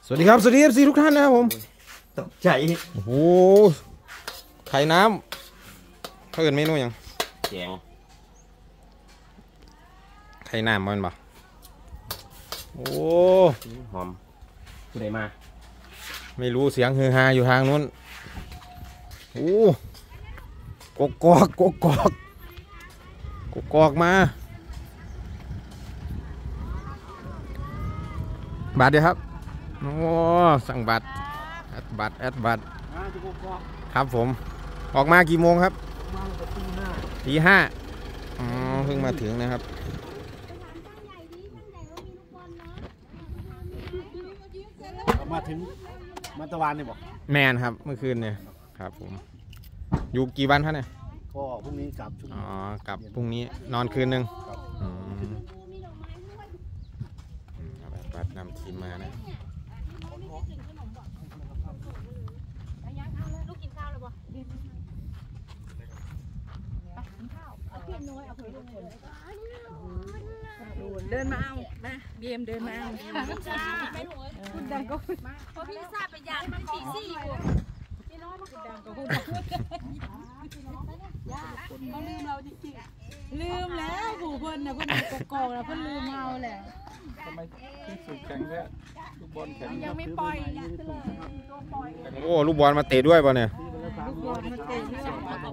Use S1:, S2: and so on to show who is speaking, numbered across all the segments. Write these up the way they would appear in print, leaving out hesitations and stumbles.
S1: สวัสดีครับสวัสดีFCทุกท่านนะครับผม
S2: ตกใจ
S1: โอ้โหไข่น้ำเขาเกิดเมนูยัง
S2: แกง
S1: ไข่น้ำมันบ่โอ้
S2: หอมผู้ใดมา
S1: ไม่รู้เสียงฮือฮาอยู่ทางนู้นโอ้กกอกมาบัตรเดียวครับโอ้สั่งบัตรแอดบัตรครับผมออกมากี่โมงครับตีห้าอ๋อเพิ่งมาถึงนะครับ
S3: มาถึงมันตะวันเนี่ยบอก
S1: แมนครับเมื่อคืนเนี่ยครับผมอยู่กี่วันครับเนี่ย
S3: ก็พรุ่งนี้กลับชุด
S1: อ๋อกลับพรุ่งนี้นอนคืนนึงบัตรนำทีมมานะ
S4: เดินมาเอามาเบียมเดินมาเอาคุณดังก็มาพอพี่ทราบไปยานมันปีซี่อยู่พี่น้อยมาดังก็คุณเขาลืมเราจริงๆลืมแล้วผู้คนนะคนกอกแล้วคนลืมเราแหละ
S3: ทำไมที่สุดแข็งแค่ลูกบอลแข็ง
S4: ยังไม่ปล่อย
S1: โอ้ลูกบอลมาเตะด้วยป่ะเนี่ย
S4: ลูกบอลมาเตะด้วย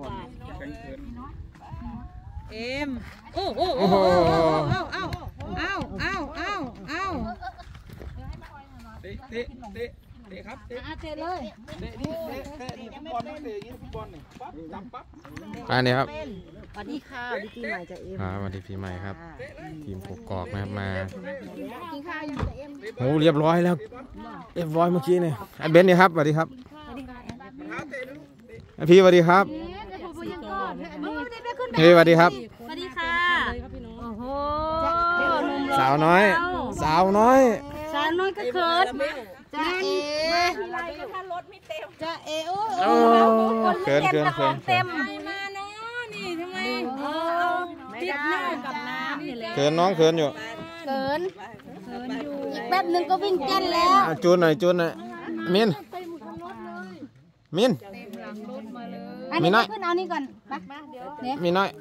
S4: เอ็มโอ้เตะครับเตะเลย
S3: เตะนี่เตะนี่ฟุตบอลนี่เตะนี่ฟุตบอลนี่ปั๊บจับปั๊บ
S1: อันนี้ครับ
S4: สวัสดีค่ะสวัสดีปีใหม่จะเอ็ม
S1: สวัสดีปีใหม่ครับทีมกกอกนะครับมา
S4: กินข้าวยังจะเอ็ม
S1: โอ้เรียบร้อยแล้วเรียบร้อยเมื่อกี้เนี่ยไอ้เบนนี่ครับสวัสดีครับไอพี่สวัสดีครับเฮ้ยสวัสดีครับ
S4: สวัสดีค่ะโอ้โห
S1: สาวน้อย
S4: สาวน้อยก็เขินจะเอถ้ารถไม่เต็มจะเอโอ้
S1: เขิน
S4: เต็มมาเนาะนี่ทำไมติดหน้ากับน้ำนี่แหละ
S1: เขินน้องเขินอยู่
S4: เขินอยู่อีกแป๊บนึงก็วิ่งเต้นแล้ว
S1: จูนหน่อยมิน
S4: มีน้อยขึ้นเอานี่ก่อน
S1: มีน้อย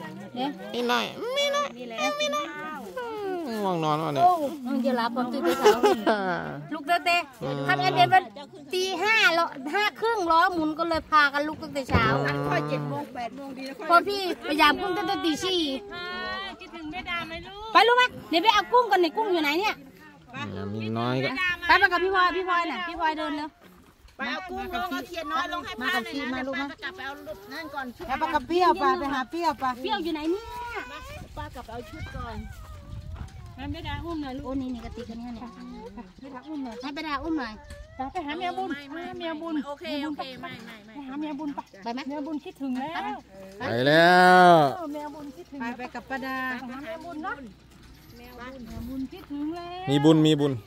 S1: ง่วงนอนวะเนี่ย
S4: มึงจะรับผมตื่นเช้าลูกเตะทำเอ็นเอ็นตี5:30ล้อหมุนก็เลยพากันลุกตั้งแต่เช้าค่อย7 โมง 8 โมงดีพอพี่พยายามกุ้งตั้งแต่ตี 4คิดถึงแม่ดาไหมลูกไปลูกไหมเดี๋ยวไปเอากุ้งกันในกุ้งอยู่ไหนเนี่ย
S1: มีน้อยก็
S4: ไปกับพี่พลอยน่ะพี่พลอยเดินเลย
S5: ไปเอากุ้งลงเอาเทียนน้อยลงให้ป้าเลยนะป้าจะกลับไปเอานั่นก่อนชุด
S4: ไปกับเปรี้ยวไปหาเปรี้ยวอยู่ไหนเนี่ย
S5: ป้ากลับไปเอาชุดก่อน
S4: ไม่ได้อุ้มหน่อยลูกโอ้นี่กระติกกันเนี่ยไม่ได้อุ้มหน่อยให้ไปได้อุ้มหน่อยไปหาเมียบุญ
S5: โอเคไม่
S4: หาเมียบุญไปไหมเมียบุญคิดถึงแล้ว
S1: ไปแล้ว
S4: เมียบุญคิดถึงไปกับป้าดาหาเมียบุญเนาะเมียบุญคิดถึงแล้ว
S1: มีบุญ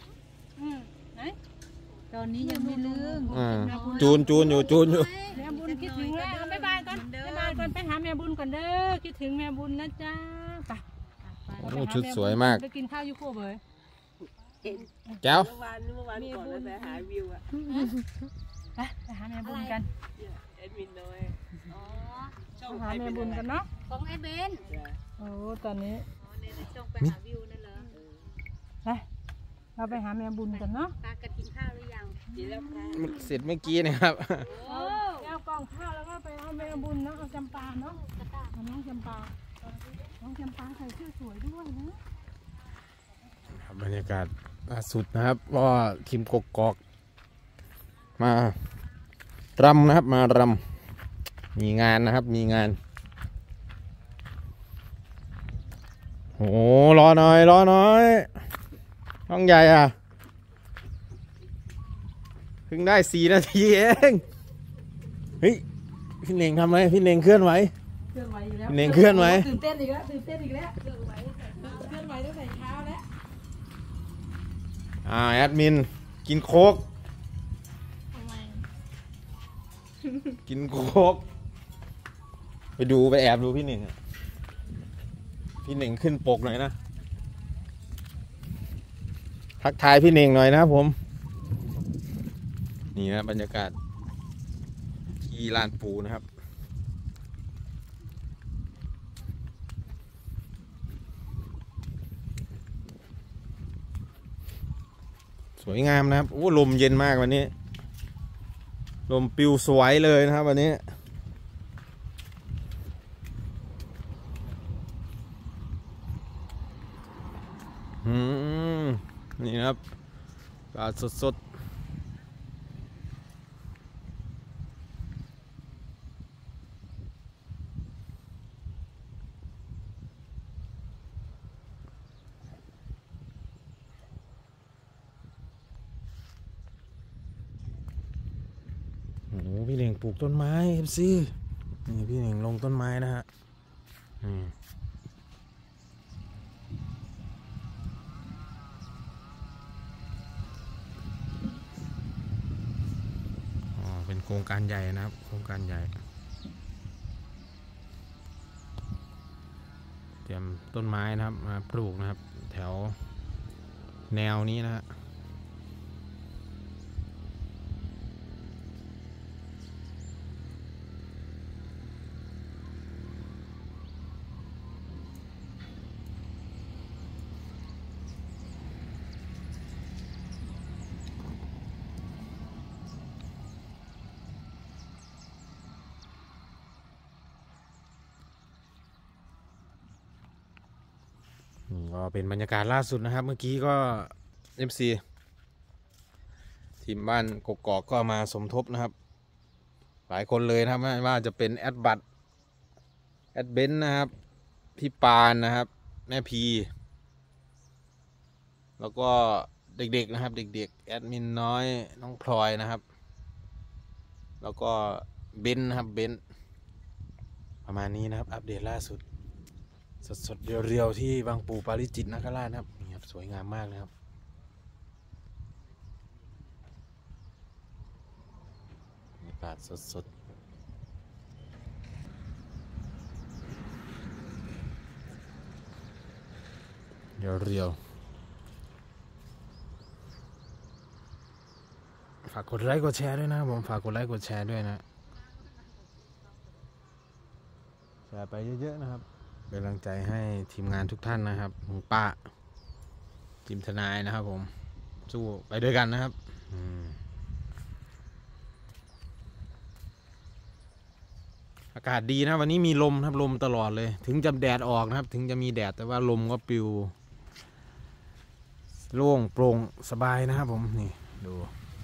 S4: ตอนนี้ยังไม่ลืม
S1: จูนอยู่
S4: แม่บุญคิดถึงแล้วบ๊ายบายก่อนไปหาแม่บุญก่อนเด้อคิดถึงแม่บุญนะจ๊ะไป
S1: ชุดสวยมาก
S4: ไปกินข้าวยูโคเบย
S1: แก้ว
S5: เมื่อวานก่อนไปหาวิวอะ
S4: ไปหาแม่บุญกัน
S5: เอ็ดวินน้อย
S4: หาแม่บุญกันเนาะ
S5: ของไอ้เบน
S4: โอ้ตอนนี้
S5: ไปหาวิวนั่นเหรอ
S4: ไปเราไปหาแม่บุญกันเนาะ
S5: ปากันกินข้าวหรือยัง
S1: เสร็จเมื่อกี้นะครับ
S4: เอากล่องข้าวแล้วก็ไปเอาแม่บุญเนาะเอาจำปาเนาะน้องจำปาใส่เสื้อสวยด้วยนะ
S1: บรรยากาศล่าสุดนะครับว่าทีมกกอกมารำนะครับมีงานนะครับมีงานโอ้รอหน่อยน้องใหญ่อ่ะเพิ่งได้4 นาทีเองเฮ้ยพี่เน่งทำไรพี่เน่งเคลื่อนไหวพี่เน่งเคลื่อนไหว
S4: ตื่นเต้นอีกแล้วเคลื่อนไหวตั้งแต่เช้าแล้ว
S1: แอดมินกินโค้กไปแอบดูพี่เน่งขึ้นปกหน่อยนะทักทายพี่เน่งหน่อยนะครับผมนี่นะบรรยากาศที่ลานปูนะครับสวยงามนะครับโอ้ลมเย็นมากวันนี้ลมปิวสวยเลยนะครับวันนี้นี่นะครับปลาสดโอ้พี่เหน่งปลูกต้นไม้สินี่พี่เหน่งลงต้นไม้นะฮะเป็นโครงการใหญ่นะครับโครงการใหญ่เตรียมต้นไม้นะครับมาปลูกนะครับแถวแนวนี้นะฮะก็เป็นบรรยากาศล่าสุดนะครับเมื่อกี้ก็ FC ทีมบ้านกกอกก็มาสมทบนะครับหลายคนเลยนะครับไม่ว่าจะเป็นแอดบัตแอดเบนนะครับพี่ปานนะครับแม่พีแล้วก็เด็กๆนะครับเด็กๆแอดมินน้อยน้องพลอยนะครับแล้วก็เบนนะครับเบนประมาณนี้นะครับอัปเดตล่าสุดสดๆเรียวๆที่บางปูปาริจิตรนคราชนะครับนี่ครับสวยงามมากเลยครับบรรยากาศสดๆเรียวๆฝากกดไลค์กดแชร์ด้วยนะผมฝากกดไลค์กดแชร์ด้วยนะแชร์ไปเยอะๆนะครับเป็นกำลังใจให้ทีมงานทุกท่านนะครับลุงป้าทีมทนายนะครับผมสู้ไปด้วยกันนะครับอากาศดีนะวันนี้มีลมครับลมตลอดเลยถึงจะแดดออกนะครับถึงจะมีแดดแต่ว่าลมก็ปลิวโล่งโปร่งสบายนะครับผมนี่ดู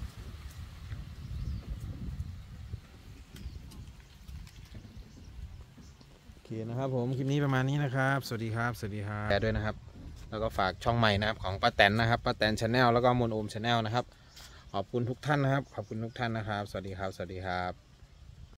S1: โอเคนะครับผมคลิปนี้ประมาณนี้นะครับสวัสดีครับสวัสดีครับแชร์ด้วยนะครับแล้วก็ฝากช่องใหม่นะครับของป้าแตนนะครับป้าแตนชาแนลแล้วก็มนโอมชาแนลนะครับขอบคุณทุกท่านนะครับขอบคุณทุกท่านนะครับสวัสดีครับสวัสดีครับ